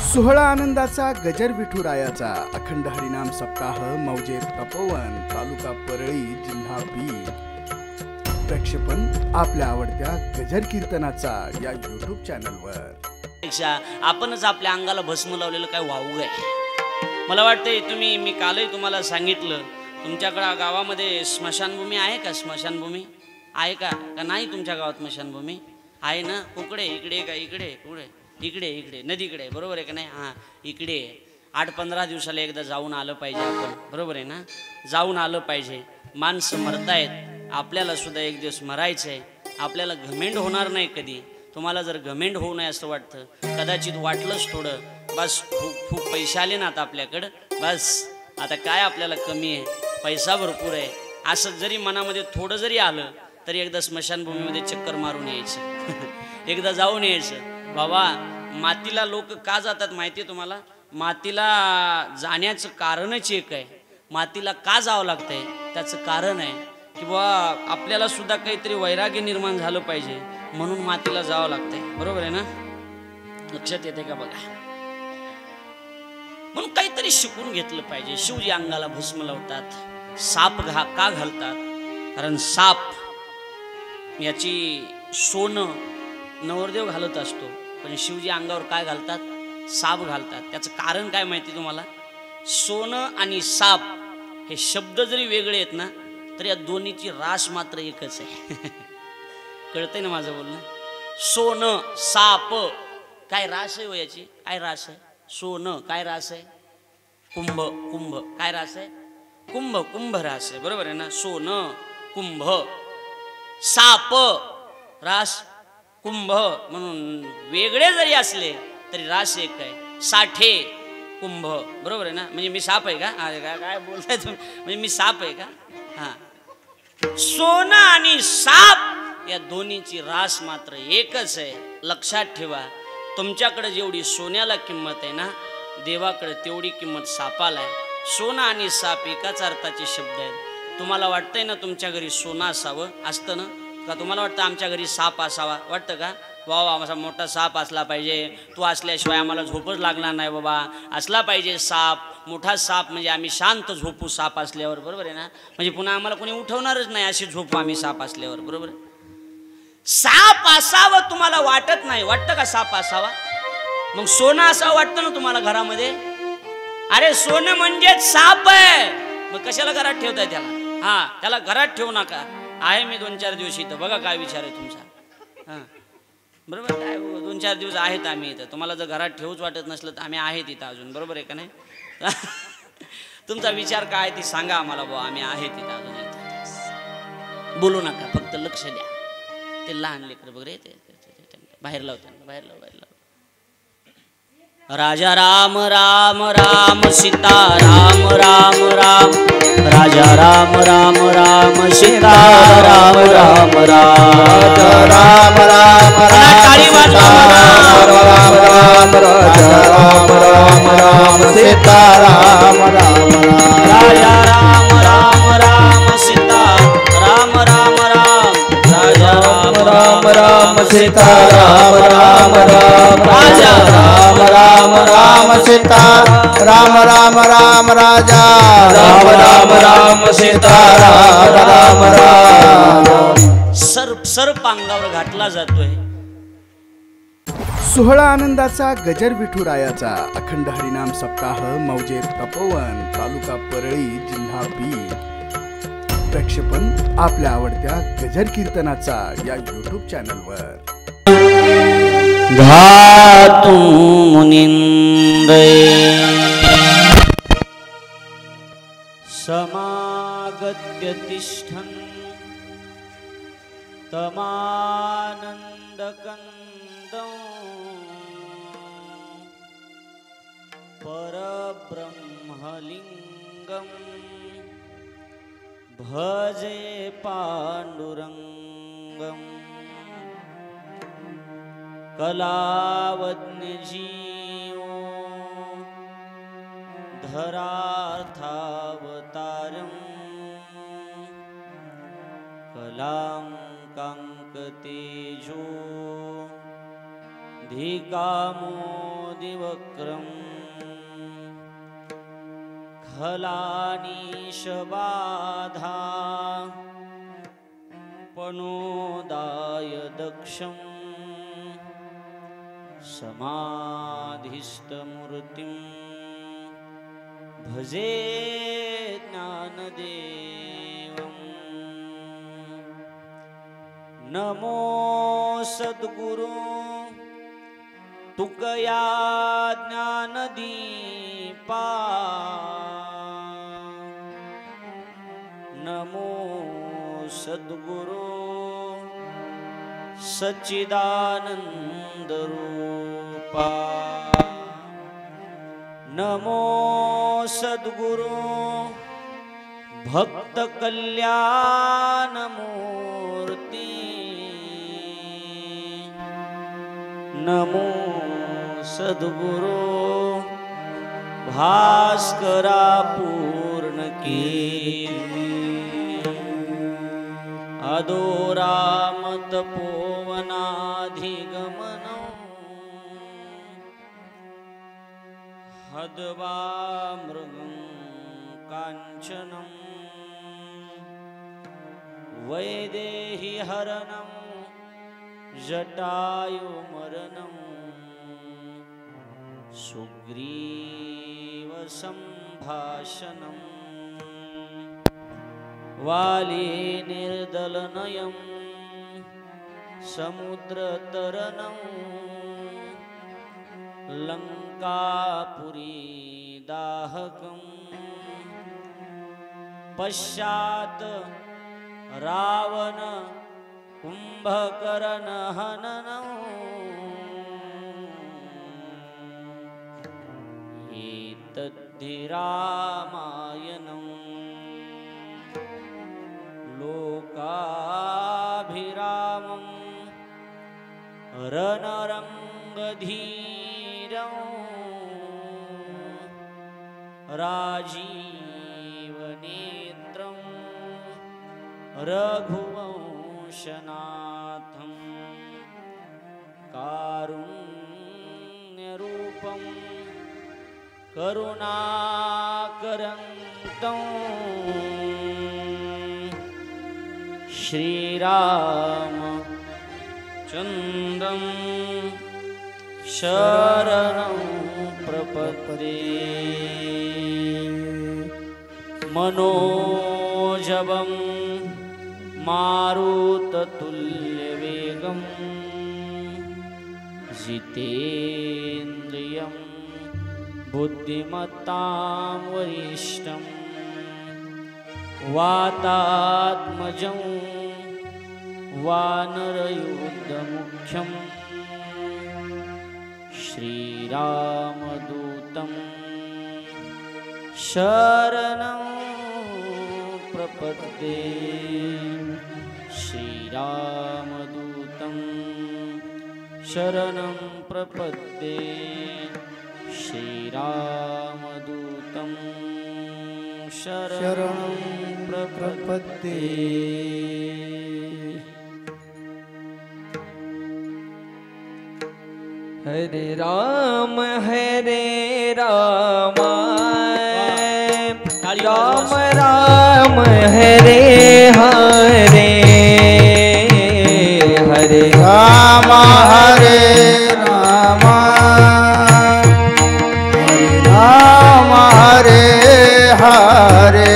सोहळा आनंदाचा गजर विठुरायाचा अखंड हरिनाम सप्ताह मौजे तपोवन तालुका परळी जिल्हा बीड. प्रक्षेपण आपल्या आवडत्या गजर कीर्तनाचा या यूट्यूब चॅनलवर. आपणच आपल्या अंगाला भस्म लावलेलं काय वावग आहे. मला वाटतंय मी कालही तुम्हाला सांगितलं, तुमच्याकडे गावामध्ये स्मशानभूमी आहे का? स्मशानभूमी आहे का नाही तुमच्या गावात? स्मशानभूमी आहे ना? कुकडे इकडे का इकडे? कुकडे इकडे इकडे नदीकडे, बरोबर आहे का नाही? हां, इकडे 8-15 दिवसाला एकदा जाऊन आलं पाहिजे आपण, बरोबर आहे ना? जाऊन आलं पाहिजे. माणसं मरतायत, आपल्याला सुद्धा एक दिवस मरायचं आहे. आपल्याला घमेंड होणार नाही कधी. तुम्हाला जर घमेंड होऊ नये असं वाटतं, कदाचित वाटलंच थोडं, बस खूप पैसे आले ना आता आपल्याकडं, बस आता काय आपल्याला कमी आहे, पैसा भरपूर आहे, असं जरी मनामध्ये थोडं जरी आलं तरी एकदा स्मशानभूमीमध्ये चक्कर मारून यायचं. एकदा जाऊन यायचं. बाबा, मातीला लोक का जातात माहिती आहे तुम्हाला? मातीला जाण्याचं कारणच एक आहे. मातीला का जावं लागतंय त्याचं कारण आहे की बाबा आपल्याला सुद्धा काहीतरी वैराग्य निर्माण झालं पाहिजे, म्हणून मातीला जावं लागतंय, बरोबर आहे ना? लक्षात येते का बघा? म्हणून काहीतरी शिकून घेतलं पाहिजे. शिवजी अंगाला भस्म लावतात, साप का घालतात? कारण साप याची सोनं नवरदेव घालत असतो, पण शिवजी अंगावर काय घालतात? साप घालतात. त्याचं कारण काय माहिती तुम्हाला? सोनं आणि साप हे शब्द जरी वेगळे आहेत ना, तर या दोन्हीची रास मात्र एकच आहे. कळतंय ना माझं बोलणं? सोनं साप काय रास आहे हो याची? काय रास आहे? सोनं काय रास आहे? कुंभ काय रास आहे? कुंभ रास आहे, बरोबर आहे ना? सोनं कुंभ, साप रास कुंभ, म्हणून वेगळे जरी असले तरी रास एक आहे. साठे कुंभ, बरोबर आहे ना? म्हणजे मी साप आहे का? काय बोलताय तुम्ही? म्हणजे मी साप आहे का? हां, सोनं आणि साप या दोन्हीची रास मात्र एकच आहे. लक्षात ठेवा, तुमच्याकडे जेवढी सोन्याला किंमत आहे ना, देवाकडे तेवढी किंमत सापाला आहे. सोनं आणि साप एकाच अर्थाचे शब्द आहेत. तुम्हाला वाटतंय ना तुमच्या घरी सोनं असावं? असतं ना? का तुम्हाला वाटतं आमच्या घरी साप असावा? वाटतं का? वा असा मोठा साप असला पाहिजे, तू असल्याशिवाय आम्हाला झोपच लागणार नाही बाबा, असला पाहिजे साप, मोठा साप, म्हणजे आम्ही शांत झोपू साप असल्यावर, बरोबर आहे ना? म्हणजे पुन्हा आम्हाला कोणी उठवणारच नाही, अशी झोपू आम्ही साप असल्यावर, बरोबर आहे? साप असावं तुम्हाला वाटत नाही, वाटतं का साप असावा? मग सोनं असावं वाटतं ना तुम्हाला घरामध्ये? अरे सोनं म्हणजे साप आहे, मग कशाला घरात ठेवताय त्याला? हां, त्याला घरात ठेवू नका. आहे मी 2-4 दिवस इथं, बघा काय विचार आहे तुमचा. हां, बरोबर काय? 2-4 दिवस आहेत आम्ही इथं. तुम्हाला जर घरात ठेवूच वाटत नसलं तर आम्ही आहेत इथं अजून, बरोबर आहे का नाही? तुमचा विचार काय ती सांगा आम्हाला, बुवा आम्ही आहेत इथं अजून. इथं बोलू नका, फक्त लक्ष द्या. ते लहान लेकर वगैरे ते बाहेर लावतात, बाहेर लाव. राजा राम राम राम सीता राम राम राम, राजा राम राम राम सीता राम राम राम, राजा राम राम राम राम राम, राजा राम राम राम सीता राम राम राम, राजा राम राम राम सीता राम राम राम, राजा राम राम राम सीता राम राम राम, राजा राम राम राम सीता राम राम राम, राजा राम राम राम सीता राम राम राम. सर्प अंगावर घातला जातोय. सोहळा आनंदाचा गजर विठुरायाचा अखंड हरिनाम सप्ताह मौजे तपोवन तालुका परळी जिल्हा बीड. प्रक्षेपण आपल्या आवडत्या गजर कीर्तनाचा या यूट्यूब चॅनलवर. धातु मुनिंद्रे समागत्य तिष्ठन् तमानन्दकन्दं परब्रह्मलिङ्गं भजे पाण्डुरङ्गम्. कलावज्ञ जीवो धरार्थावतारं, कलां काङ्कतेजो धिकामोदरम्. दिवक्रम खलानीशबाधा पनोदाय दक्षं समाधिस्थमूर्तिं भजे ज्ञानदेवं नमो सद्गुरु तुकया ज्ञानदीपा नमो सद्गुरु सच्चिदानंद रूपा नमो सद्गुरु भक्त कल्याण मूर्ति नमो सद्गुरु भास्करा पूर्ण कीर्ति अदोरामत पोवनाधिगमनं हदवा मृगं काञ्चनं वैदेही हरणं जटायुमरणं सुग्रीव सम्भाषणं वाली निर्दलनयं समुद्रतरणं लंकापुरी दाहकं पश्चात् रावण कुंभकर्ण हननं एतद्धि रामायणं लोकाभिरामं रणरंगधीरं राजीवनेत्रं रघुवंशनाथं कारुण्यरूपं करुणाकरन्तं श्रीरामचन्द्रं शरणं प्रपद्ये मनोजवं मारुततुल्यवेगं जितेन्द्रियं बुद्धिमत्तां वरिष्ठं वातात्मजं वानरयुद्धमुख्यं श्रीरामदूतं शरणं प्रपद्ये श्रीरामदूतं शरणं प्रपद्ये श्रीरामदूतं शरणं प्रपद्ये हरे राम राम राम हरे हरे हरे राम हरे राम राम हरे हरे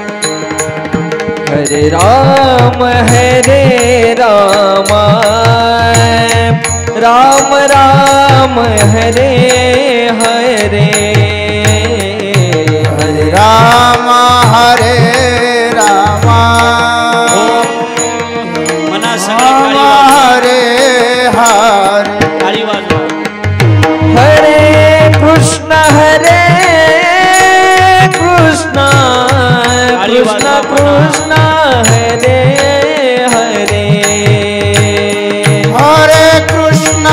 हरे राम राम राम हरे हरे हरे राम हरे राम मना राम हरे हरे हरे कृष्ण कृष्ण कृष्ण हरे हरे हरे कृष्ण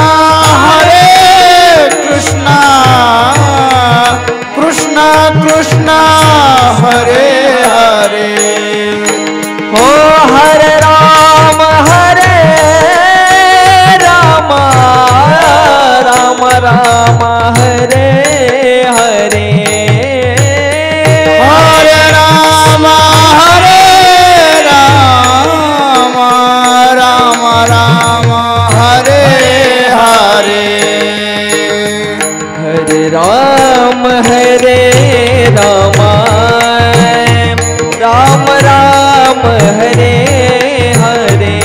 कृष्ण कृष्ण हरे हरे हो हरे राम राम राम हरे हरे हरे राम राम राम हरे हरे हरे राम राम राम राम हरे हरे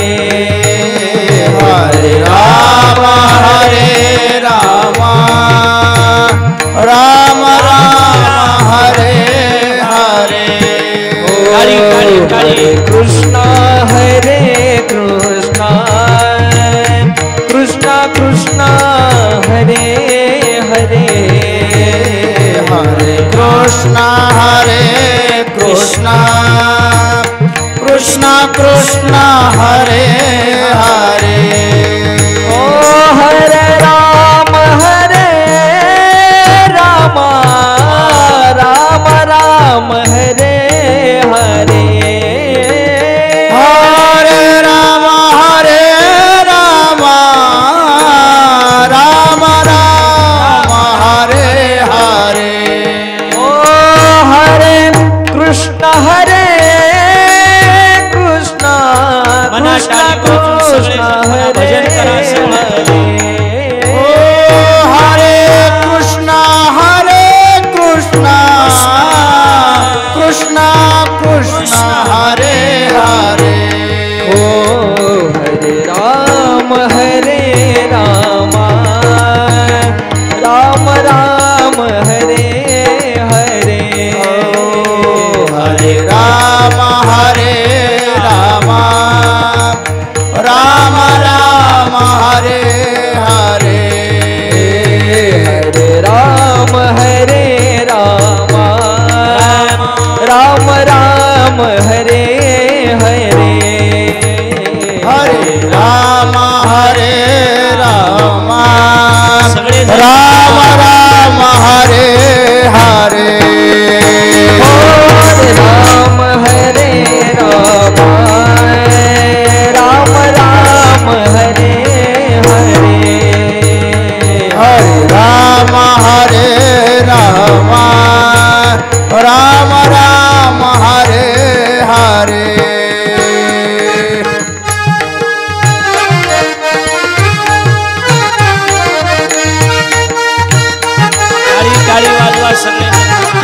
हरे राम राम राम हरे हरे काळी काळी काळी कृष्ण हरे कृष्ण कृष्ण कृष्ण हरे हरे हरे कृष्ण कृष्ण कृष्ण हरे हरे ओ हरे राम राम राम राम हरे हरे हरे राम राम राम हरे हरे ओ हरे कृष्ण कृष्ण मना टाळी वाजवून सगळे जण भजन करा सगळे. ओ हरे कृष्ण कृष्ण कृष्ण हरे हरे ओ हरे राम राम राम राम हरे हरे हरे राम राम राम हरे हरे हरे राम राम राम हरे हरे हरे राम सगळे जण राम राम हरे हरे हरे राम राम राम हरे हरे हरे राम राम राम हरे हरे काळी काळी वाजवा सगळे जण.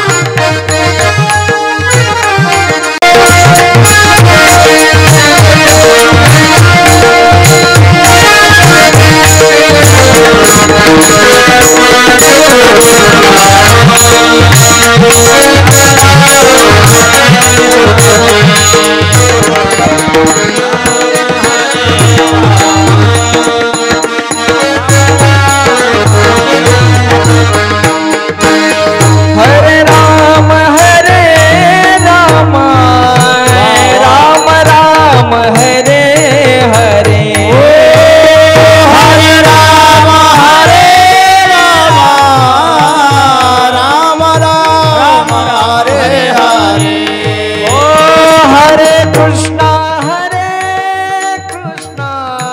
हरे राम राम राम हरे हरे हरे राम राम राम हरे हरे ओ हरे कृष्ण कृष्ण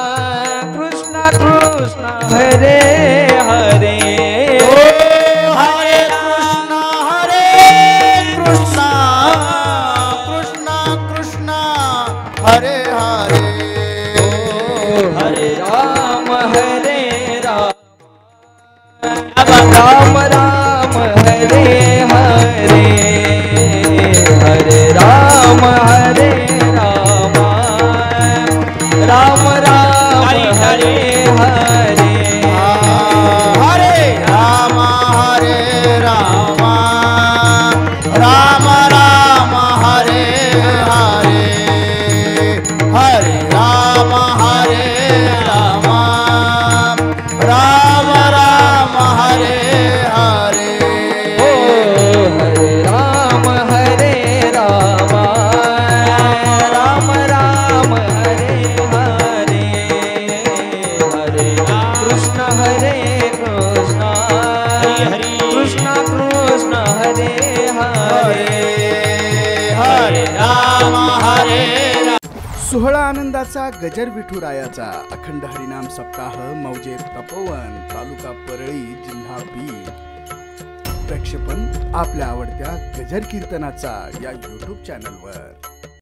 कृष्ण हरे हरे हरे कृष्ण कृष्ण कृष्ण हरे हरे हरे राम राम राम हरे हरे हरे राम राम राम राम हरे हरे हरे राम राम राम हरे हरे हरे राम राम राम हरे हरे ओ हरे राम राम राम हरे हरे हरे कृष्ण कृष्ण कृष्ण हरे हरे हरे राम सोहळा आनंदाचा गजर विठुरायाचा अखंड हरिनाम सप्ताह मौजे तपोवन तालुका परळी जिल्हा बीड. प्रक्षेपण आपल्या आवडत्या गजर कीर्तनाचा या YouTube चॅनलवर.